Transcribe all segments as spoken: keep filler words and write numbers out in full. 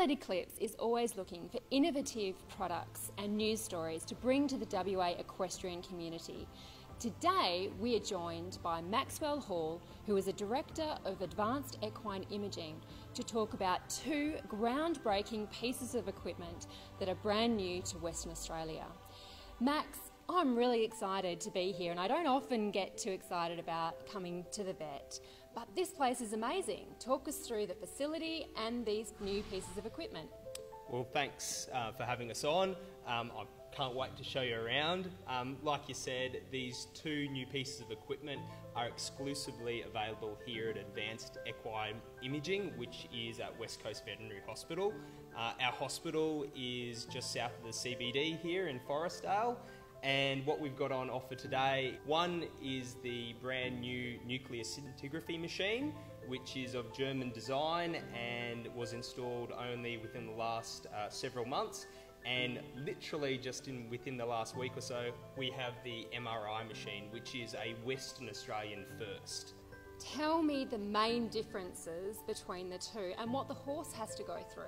Adelaide Eclipse is always looking for innovative products and news stories to bring to the W A equestrian community. Today we are joined by Maxwell Hall, who is a Director of Advanced Equine Imaging, to talk about two groundbreaking pieces of equipment that are brand new to Western Australia. Max, I'm really excited to be here, and I don't often get too excited about coming to the vet, but this place is amazing. Talk us through the facility and these new pieces of equipment. Well, thanks uh, for having us on. Um, I can't wait to show you around. Um, like you said, these two new pieces of equipment are exclusively available here at Advanced Equine Imaging, which is at West Coast Veterinary Hospital. Uh, our hospital is just south of the C B D here in Forestdale. And what we've got on offer today, one is the brand new nuclear scintigraphy machine, which is of German design and was installed only within the last uh, several months. And literally just in within the last week or so, we have the M R I machine, which is a Western Australian first. Tell me the main differences between the two and what the horse has to go through.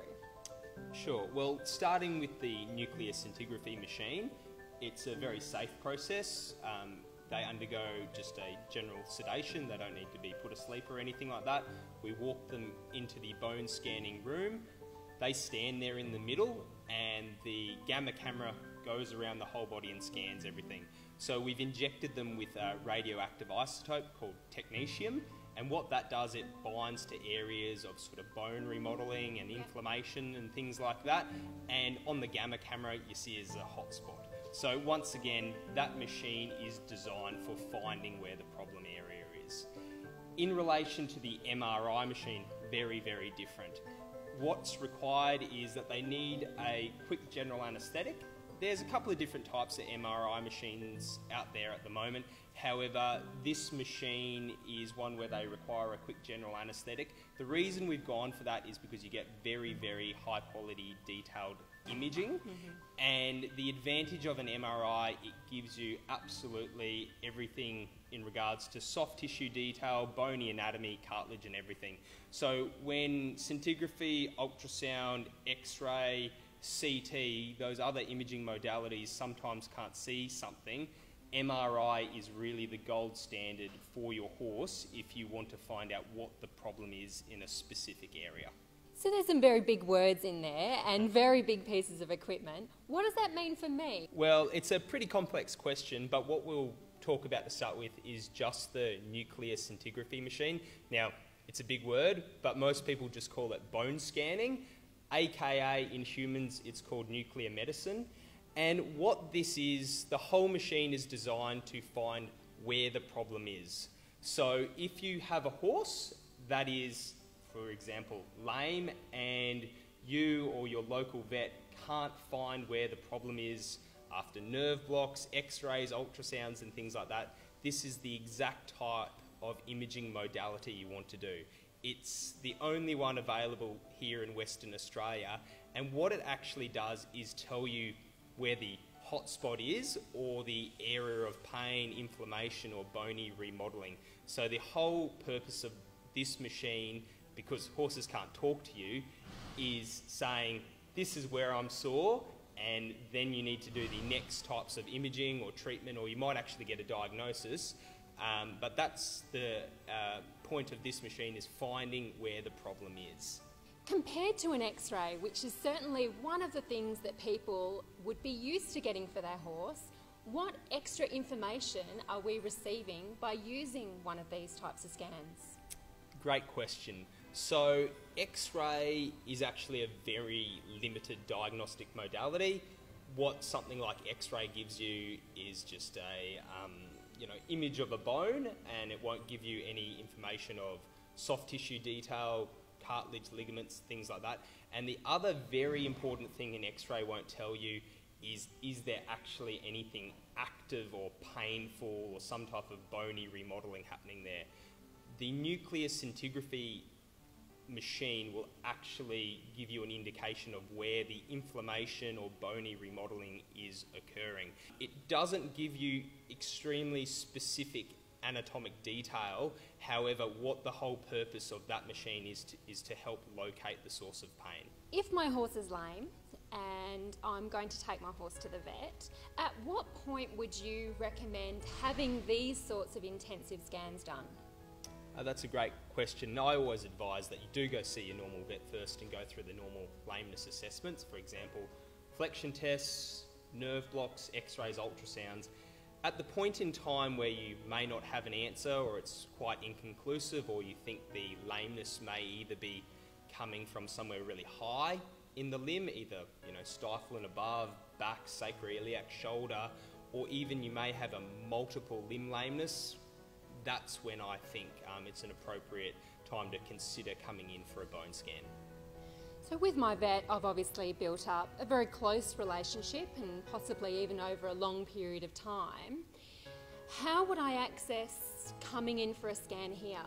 Sure. Well, starting with the nuclear scintigraphy machine, it's a very safe process. Um, they undergo just a general sedation. They don't need to be put asleep or anything like that. We walk them into the bone scanning room. They stand there in the middle and the gamma camera goes around the whole body and scans everything. So we've injected them with a radioactive isotope called technetium, and what that does, it binds to areas of sort of bone remodeling and inflammation and things like that, and on the gamma camera you see is a hot spot. So once again, that machine is designed for finding where the problem area is. In relation to the M R I machine, very, very different. What's required is that they need a quick general anaesthetic. There's a couple of different types of M R I machines out there at the moment. However, this machine is one where they require a quick general anaesthetic. The reason we've gone for that is because you get very, very high quality detailed imaging. Mm-hmm. And the advantage of an M R I, it gives you absolutely everything in regards to soft tissue detail, bony anatomy, cartilage and everything. So when scintigraphy, ultrasound, X-ray, C T, those other imaging modalities sometimes can't see something, M R I is really the gold standard for your horse if you want to find out what the problem is in a specific area. So there's some very big words in there and very big pieces of equipment. What does that mean for me? Well, it's a pretty complex question, but what we'll talk about to start with is just the nuclear scintigraphy machine. Now, it's a big word, but most people just call it bone scanning, aka in humans it's called nuclear medicine. And what this is, the whole machine is designed to find where the problem is. So if you have a horse that is, for example, lame, and you or your local vet can't find where the problem is after nerve blocks, X-rays, ultrasounds and things like that, this is the exact type of imaging modality you want to do. It's the only one available here in Western Australia, and what it actually does is tell you where the hot spot is, or the area of pain, inflammation or bony remodeling. So the whole purpose of this machine, because horses can't talk to you, is saying this is where I'm sore, and then you need to do the next types of imaging or treatment, or you might actually get a diagnosis. Um, but that's the uh, point of this machine, is finding where the problem is. Compared to an X-ray, which is certainly one of the things that people would be used to getting for their horse, what extra information are we receiving by using one of these types of scans? Great question. So X-ray is actually a very limited diagnostic modality. What something like X-ray gives you is just a um, you know, image of a bone, and it won't give you any information of soft tissue detail, cartilage, ligaments, things like that. And the other very important thing an X-ray won't tell you is, is there actually anything active or painful or some type of bony remodeling happening there? The nuclear scintigraphy machine will actually give you an indication of where the inflammation or bony remodeling is occurring. It doesn't give you extremely specific anatomic detail. However, what the whole purpose of that machine is to, is to help locate the source of pain. If my horse is lame and I'm going to take my horse to the vet, at what point would you recommend having these sorts of intensive scans done? Uh, that's a great question. I always advise that you do go see your normal vet first and go through the normal lameness assessments. For example, flexion tests, nerve blocks, x-rays, ultrasounds. At the point in time where you may not have an answer, or it's quite inconclusive, or you think the lameness may either be coming from somewhere really high in the limb, either you know stifle and above, back, sacroiliac, shoulder, or even you may have a multiple limb lameness, that's when I think um, it's an appropriate time to consider coming in for a bone scan. So with my vet, I've obviously built up a very close relationship and possibly even over a long period of time. How would I access coming in for a scan here?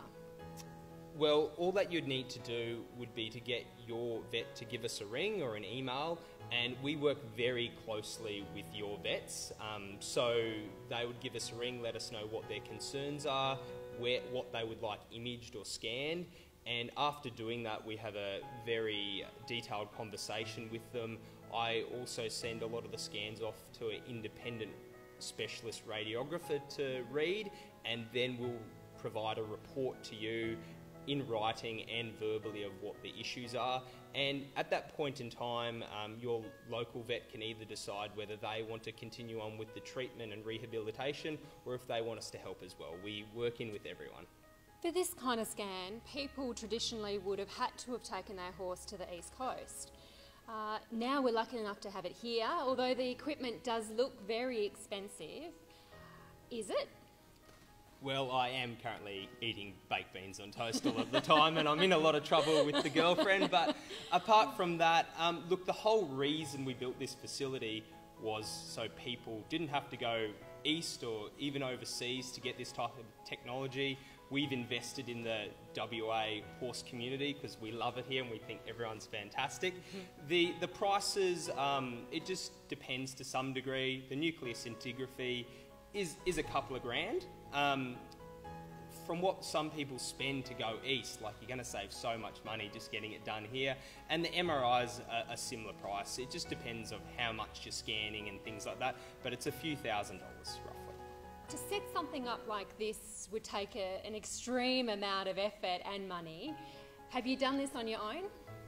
Well, all that you'd need to do would be to get your vet to give us a ring or an email, and we work very closely with your vets. Um, so they would give us a ring, let us know what their concerns are, where, what they would like imaged or scanned, and after doing that we have a very detailed conversation with them. I also send a lot of the scans off to an independent specialist radiographer to read, and then we'll provide a report to you in writing and verbally of what the issues are, and at that point in time um, your local vet can either decide whether they want to continue on with the treatment and rehabilitation, or if they want us to help as well. We work in with everyone. For this kind of scan, people traditionally would have had to have taken their horse to the East Coast. Uh, now we're lucky enough to have it here, although the equipment does look very expensive. Is it? Well, I am currently eating baked beans on toast all of the time, and I'm in a lot of trouble with the girlfriend. But apart from that, um, look, the whole reason we built this facility was so people didn't have to go east or even overseas to get this type of technology. We've invested in the W A horse community because we love it here and we think everyone's fantastic. Mm-hmm. The, the prices, um, it just depends to some degree. The nuclear scintigraphy is, is a couple of grand. Um, from what some people spend to go east, like you're going to save so much money just getting it done here, and the M R Is are a similar price. It just depends on how much you're scanning and things like that, but it's a few thousand dollars roughly. To set something up like this would take a, an extreme amount of effort and money. Have you done this on your own?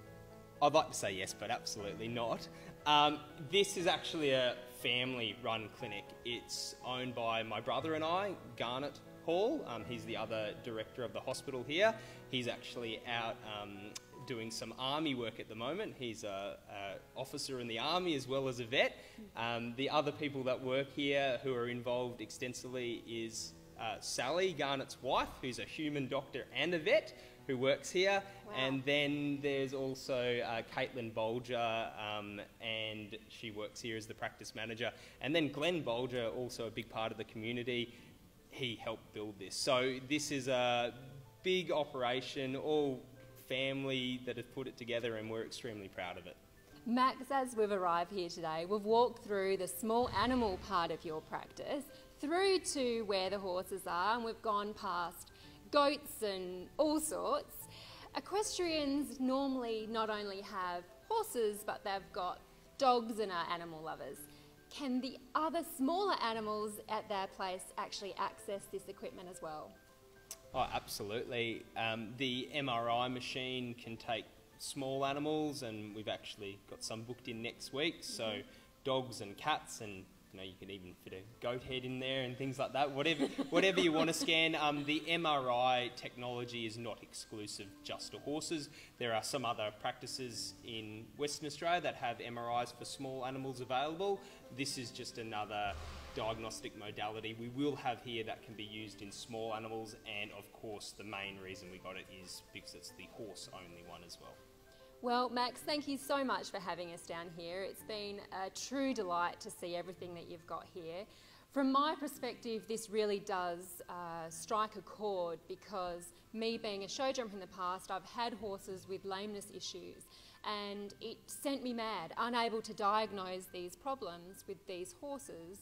I'd like to say yes, but absolutely not. Um, this is actually a family-run clinic. It's owned by my brother and I, Garnet Hall. Um, he's the other director of the hospital here. He's actually out um, doing some army work at the moment. He's a, a officer in the army as well as a vet. Um, the other people that work here who are involved extensively is uh, Sally, Garnet's wife, who's a human doctor and a vet, who works here. Wow. And then there's also uh, Caitlin Bolger, um, and she works here as the practice manager. And then Glenn Bolger, also a big part of the community, he helped build this. So this is a big operation, all family that have put it together, and we're extremely proud of it. Max, as we've arrived here today, we've walked through the small animal part of your practice, through to where the horses are, and we've gone past goats and all sorts. Equestrians normally not only have horses, but they've got dogs and are animal lovers. Can the other smaller animals at their place actually access this equipment as well? Oh, absolutely. Um, the M R I machine can take small animals, and we've actually got some booked in next week. So mm-hmm. dogs and cats, and you know, you can even fit a goat head in there and things like that. Whatever, whatever you want to scan. Um, the M R I technology is not exclusive just to horses. There are some other practices in Western Australia that have M R Is for small animals available. This is just another diagnostic modality we will have here that can be used in small animals, and of course the main reason we got it is because it's the horse only one as well. Well, Max, thank you so much for having us down here. It's been a true delight to see everything that you've got here. From my perspective, this really does uh, strike a chord, because me being a show jumper in the past, I've had horses with lameness issues, and it sent me mad, unable to diagnose these problems with these horses.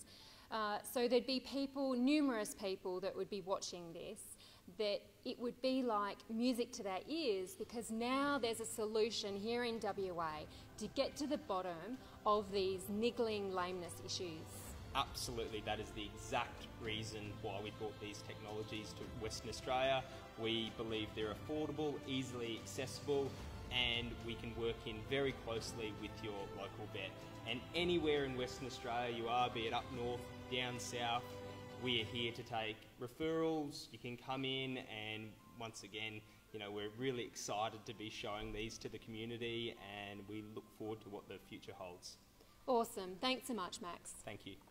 Uh, so there'd be people, numerous people that would be watching this, that it would be like music to their ears, because now there's a solution here in W A to get to the bottom of these niggling lameness issues. Absolutely, that is the exact reason why we brought these technologies to Western Australia. We believe they're affordable, easily accessible, and we can work in very closely with your local vet. And anywhere in Western Australia you are, be it up north, down south, we are here to take referrals. You can come in, and once again, you know, we're really excited to be showing these to the community, and we look forward to what the future holds. Awesome. Thanks so much, Max. Thank you.